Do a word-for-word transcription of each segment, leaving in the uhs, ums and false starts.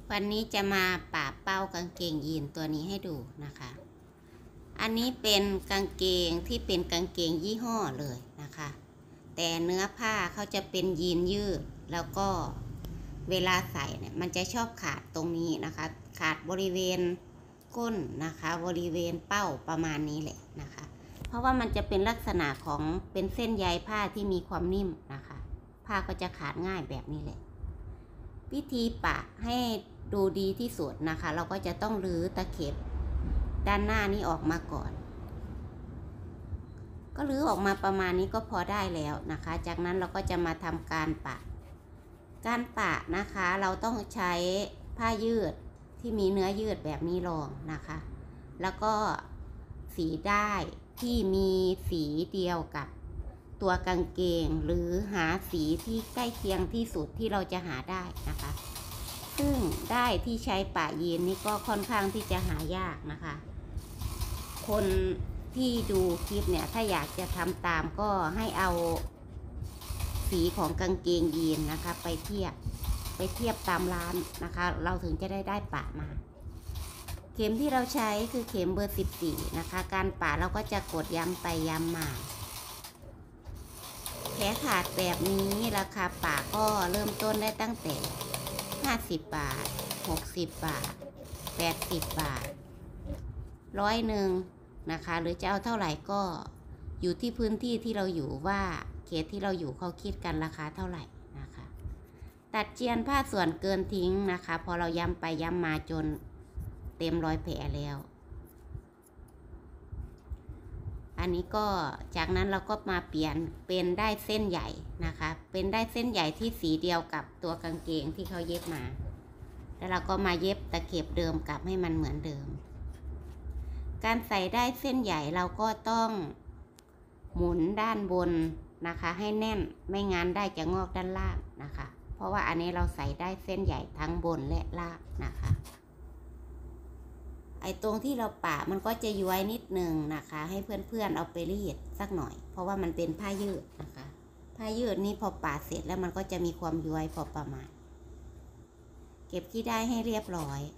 วันนี้จะมาป่าเป้ากางเกงยีนตัวนี้ให้ดูนะคะ อันนี้เป็นกางเกงที่เป็นกางเกงยี่ห้อเลยนะคะ แต่เนื้อผ้าเขาจะเป็นยีนยืดแล้วก็เวลาใส่เนี่ยมันจะชอบขาดตรงนี้นะคะ ขาดบริเวณก้นนะคะ บริเวณเป้าประมาณนี้แหละนะคะ เพราะว่ามันจะเป็นลักษณะของเป็นเส้นใยผ้าที่มีความนิ่มนะคะ ผ้าก็จะขาดง่ายแบบนี้แหละวิธีปะให้ดูดีที่สุดนะคะ เราก็จะต้องรื้อตะเข็บด้านหน้านี้ออกมาก่อน ก็รื้อออกมาประมาณนี้ก็พอได้แล้วนะคะ จากนั้นเราก็จะมาทำการปะการปะนะคะเราต้องใช้ผ้ายืดที่มีเนื้อยืดแบบนี้รองนะคะ แล้วก็สีได้ที่มีสีเดียวกับตัวกางเกงหรือหาสีที่ใกล้เคียงที่สุดที่เราจะหาได้นะคะ ซึ่งได้ที่ใช้ปะยีนนี่ก็ค่อนข้างที่จะหายากนะคะ คนที่ดูคลิปเนี่ยถ้าอยากจะทำตามก็ให้เอาสีของกางเกงยีนนะคะไปเทียบไปเทียบตามร้านนะคะ เราถึงจะได้ได้ปะมาเข็มที่เราใช้คือเข็มเบอร์สิบสี่นะคะการปะเราก็จะกดย้ำไปย้ำมาแผลขาดแบบนี้ราคาปะก็เริ่มต้นได้ตั้งแต่ห้าสิบบาทหกสิบบาทแปดสิบบาทร้อยหนึ่งนะคะหรือจะเอาเท่าไหร่ก็อยู่ที่พื้นที่ที่เราอยู่ว่าเขตที่เราอยู่เขาคิดกันราคาเท่าไหร่นะคะตัดเจียนผ้าส่วนเกินทิ้งนะคะพอเราย้ำไปย้ำมาจนเต็มรอยแผลแล้วอันนี้ก็จากนั้นเราก็มาเปลี่ยนเป็นได้เส้นใหญ่นะคะเป็นได้เส้นใหญ่ที่สีเดียวกับตัวกางเกงที่เขาเย็บมาแล้วเราก็มาเย็บตะเข็บเดิมกลับให้มันเหมือนเดิมการใส่ได้เส้นใหญ่เราก็ต้องหมุนด้านบนนะคะให้แน่นไม่งั้นได้จะงอกด้านล่างนะคะเพราะว่าอันนี้เราใส่ได้เส้นใหญ่ทั้งบนและล่างนะคะไอ้ตรงที่เราปะมันก็จะย้วยนิดนึงนะคะให้เพื่อนๆเอาไปรีดสักหน่อยเพราะว่ามันเป็นผ้ายืดนะคะผ้ายืดนี่พอปะเสร็จแล้วมันก็จะมีความย้วยพอประมาณเก็บขี้ได้ให้เรียบร้อย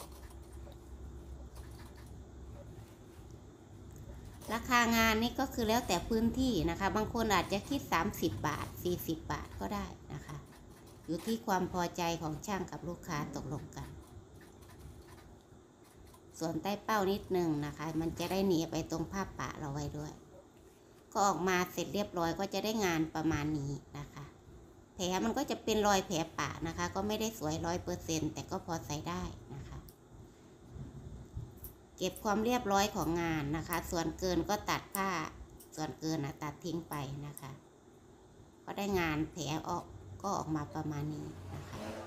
ราคางานนี่ก็คือแล้วแต่พื้นที่นะคะบางคนอาจจะคิดสามสิบบาทสี่สิบบาทก็ได้นะคะอยู่ที่ความพอใจของช่างกับลูกค้าตกลงกันส่วนใต้เป้านิดนึงนะคะมันจะได้หนีไปตรงผ้าปะเราไว้ด้วยก็ออกมาเสร็จเรียบร้อยก็จะได้งานประมาณนี้นะคะแผลมันก็จะเป็นรอยแผลปะนะคะก็ไม่ได้สวยร้อยเปอร์เซ็นต์แต่ก็พอใส่ได้นะคะเก็บความเรียบร้อยของงานนะคะส่วนเกินก็ตัดผ้าส่วนเกินนะตัดทิ้งไปนะคะก็ได้งานแผลออกก็ออกมาประมาณนี้นะคะ